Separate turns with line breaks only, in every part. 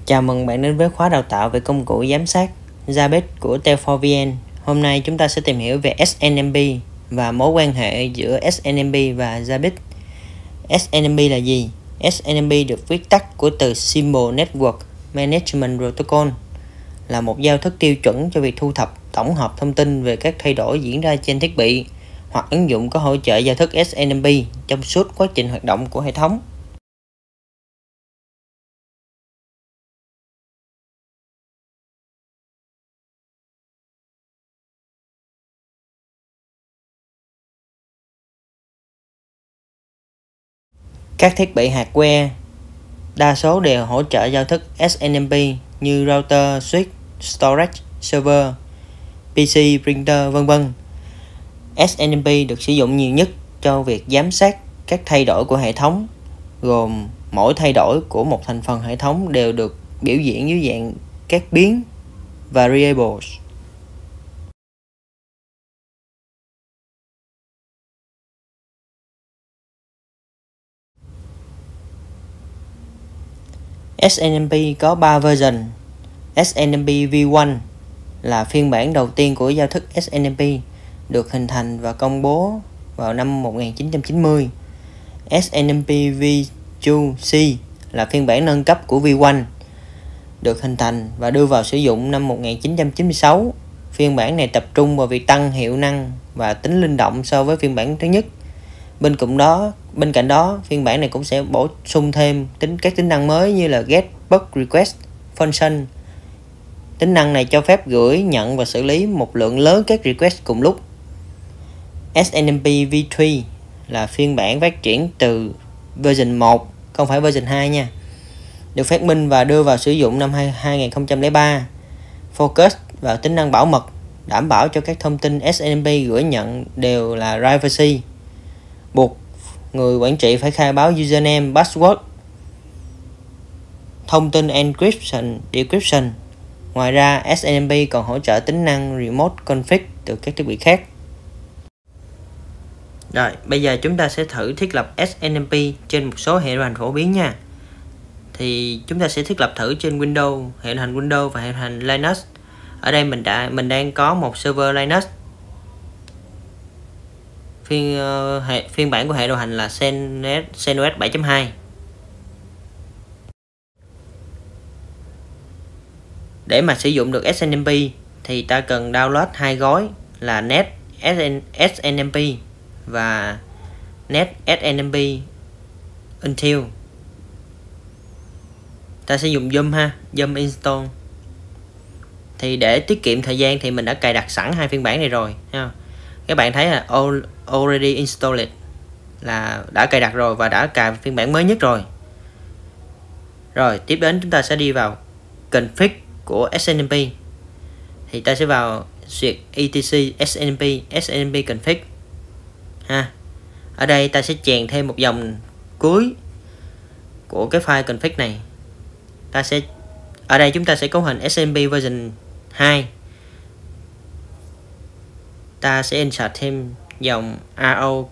Chào mừng bạn đến với khóa đào tạo về công cụ giám sát Zabbix của Tel4VN. Hôm nay chúng ta sẽ tìm hiểu về SNMP và mối quan hệ giữa SNMP và Zabbix. SNMP là gì? SNMP được viết tắt của từ Symbol Network Management Protocol, là một giao thức tiêu chuẩn cho việc thu thập tổng hợp thông tin về các thay đổi diễn ra trên thiết bị hoặc ứng dụng có hỗ trợ giao thức SNMP trong suốt quá trình hoạt động của hệ thống. Các thiết bị hardware đa số đều hỗ trợ giao thức SNMP như router, switch, storage, server, PC, printer, vân vân. SNMP được sử dụng nhiều nhất cho việc giám sát các thay đổi của hệ thống, gồm mỗi thay đổi của một thành phần hệ thống đều được biểu diễn dưới dạng các biến variables. SNMP có 3 version. SNMP V1 là phiên bản đầu tiên của giao thức SNMP, được hình thành và công bố vào năm 1990. SNMP V2C là phiên bản nâng cấp của V1, được hình thành và đưa vào sử dụng năm 1996. Phiên bản này tập trung vào việc tăng hiệu năng và tính linh động so với phiên bản thứ nhất. Bên cạnh đó, phiên bản này cũng sẽ bổ sung thêm các tính năng mới như là Get Bug Request Function. Tính năng này cho phép gửi, nhận và xử lý một lượng lớn các request cùng lúc. SNMP V3 là phiên bản phát triển từ version 1, không phải version 2 nha. Được phát minh và đưa vào sử dụng năm 2003. Focus vào tính năng bảo mật, đảm bảo cho các thông tin SNMP gửi nhận đều là privacy. Buộc người quản trị phải khai báo username, password, thông tin encryption, decryption. Ngoài ra, SNMP còn hỗ trợ tính năng remote config từ các thiết bị khác. Rồi, bây giờ chúng ta sẽ thử thiết lập SNMP trên một số hệ điều hành phổ biến nha. Thì chúng ta sẽ thiết lập thử trên Windows, hệ điều hành Windows và hệ điều hành Linux. Ở đây mình đang có một server Linux. Phiên bản của hệ điều hành là CentOS 7.2. Để mà sử dụng được SNMP thì ta cần download hai gói là Net SNMP và Net SNMP Until. Ta sẽ dùng Zoom install. Thì để tiết kiệm thời gian thì mình đã cài đặt sẵn hai phiên bản này rồi ha. Các bạn thấy là already installed là đã cài đặt rồi và đã cài phiên bản mới nhất rồi. Rồi tiếp đến chúng ta sẽ đi vào config của SNMP. Thì ta sẽ vào duyệt etc SNMP config ha. Ở đây ta sẽ chèn thêm một dòng cuối của cái file config này. Ở đây chúng ta sẽ cấu hình SNMP version 2. Ta sẽ insert thêm dòng RO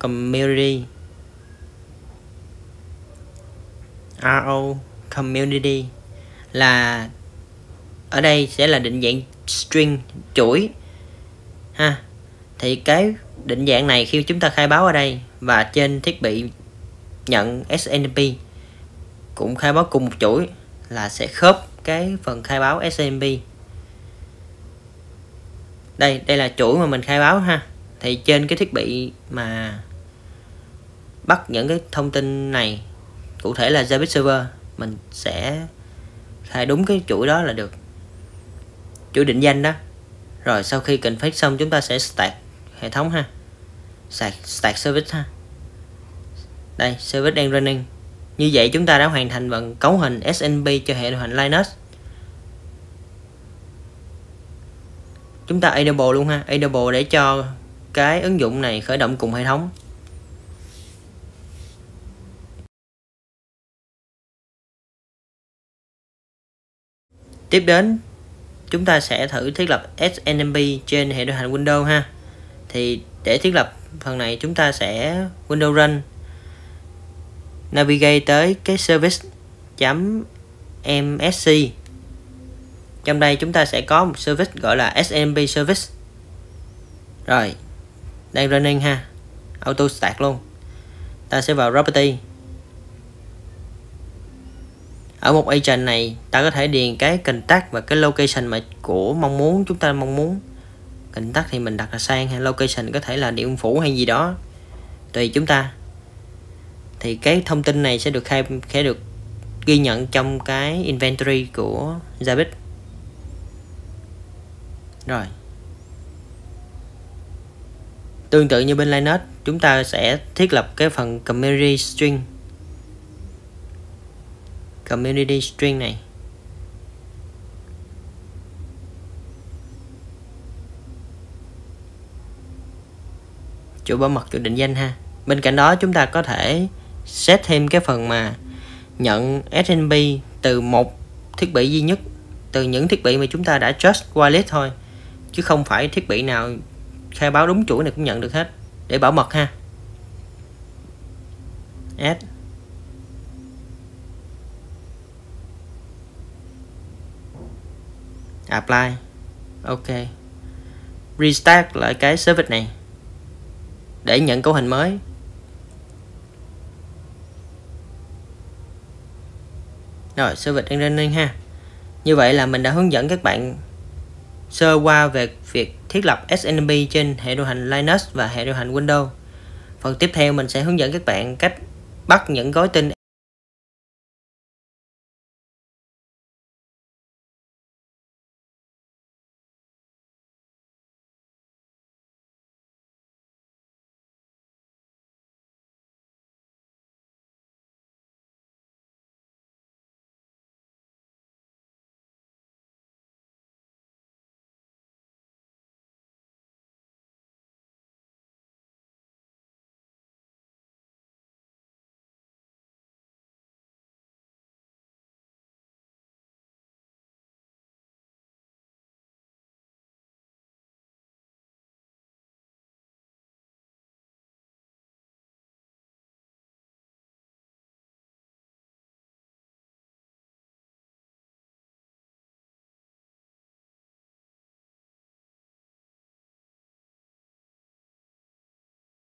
community là ở đây sẽ là định dạng string chuỗi ha. Thì cái định dạng này khi chúng ta khai báo ở đây và trên thiết bị nhận SNMP cũng khai báo cùng một chuỗi là sẽ khớp cái phần khai báo SNMP. Đây là chuỗi mà mình khai báo ha. Thì trên cái thiết bị mà bắt những cái thông tin này, cụ thể là Zabbix server, mình sẽ khai đúng cái chuỗi đó là được, chuỗi định danh đó. Rồi sau khi config xong chúng ta sẽ start hệ thống ha, start service ha. Đây, service đang running. Như vậy chúng ta đã hoàn thành bằng cấu hình SNMP cho hệ điều hành Linux. Chúng ta enable luôn ha, enable để cho cái ứng dụng này khởi động cùng hệ thống. Tiếp đến chúng ta sẽ thử thiết lập SNMP trên hệ điều hành Windows ha. Thì để thiết lập phần này chúng ta sẽ Windows Run, navigate tới cái service.msc Trong đây chúng ta sẽ có một service gọi là SNMP service. Rồi, đang running ha, auto start luôn. Ta sẽ vào property. Ở một agent này ta có thể điền cái contact và cái location mà chúng ta mong muốn. Contact thì mình đặt là sang, hay location có thể là Điện Biên Phủ hay gì đó, tùy chúng ta. Thì cái thông tin này sẽ được ghi nhận trong cái inventory của Zabbix. Rồi, tương tự như bên Linux, chúng ta sẽ thiết lập cái phần community string này. Chủ bảo mật, chủ định danh ha. Bên cạnh đó chúng ta có thể set thêm cái phần mà nhận SNMP từ một thiết bị duy nhất, từ những thiết bị mà chúng ta đã trust wireless thôi, chứ không phải thiết bị nào khai báo đúng chuỗi này cũng nhận được hết, để bảo mật ha. Add. Apply. Ok. Restart lại cái service này để nhận cấu hình mới. Rồi, service đang running ha. Như vậy là mình đã hướng dẫn các bạn sơ qua về việc thiết lập SNMP trên hệ điều hành Linux và hệ điều hành Windows. Phần tiếp theo mình sẽ hướng dẫn các bạn cách bắt những gói tin